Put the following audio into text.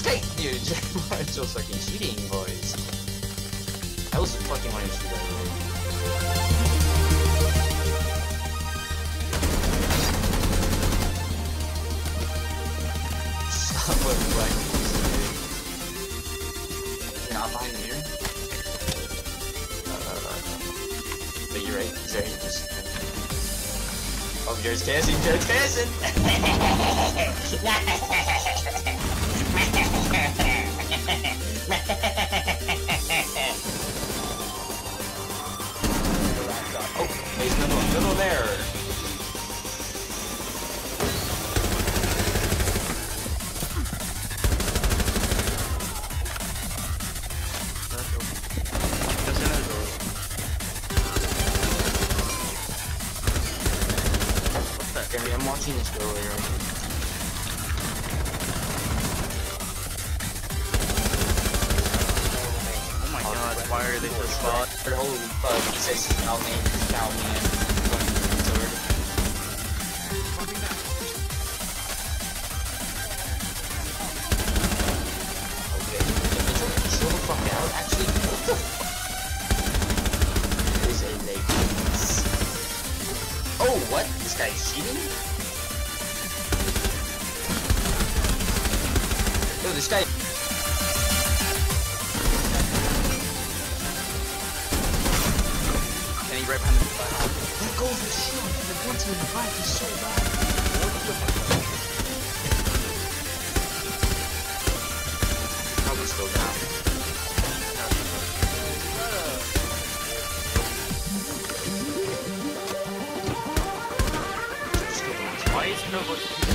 guy, dude, Jeremiah's just fucking cheating, boys. I was fucking wanting to shoot that really. Stop with black dude. You're not behind the mirror? But you're right, Jerry, just... Oh, Jared's casting, Jared's casting! Oh, there's another there. Gary, I'm watching this girl here. Oh my god, why are they so spot? Holy fuck, he says Cowman. Sword. Okay, chill the fuck out. Actually, what the fuck? There's a lateness. Oh, what? This guy's cheating? Yo, this guy... Kenny right behind the Let go of the shield. The gun's in the back is so bad. Probably still down. Why is nobody?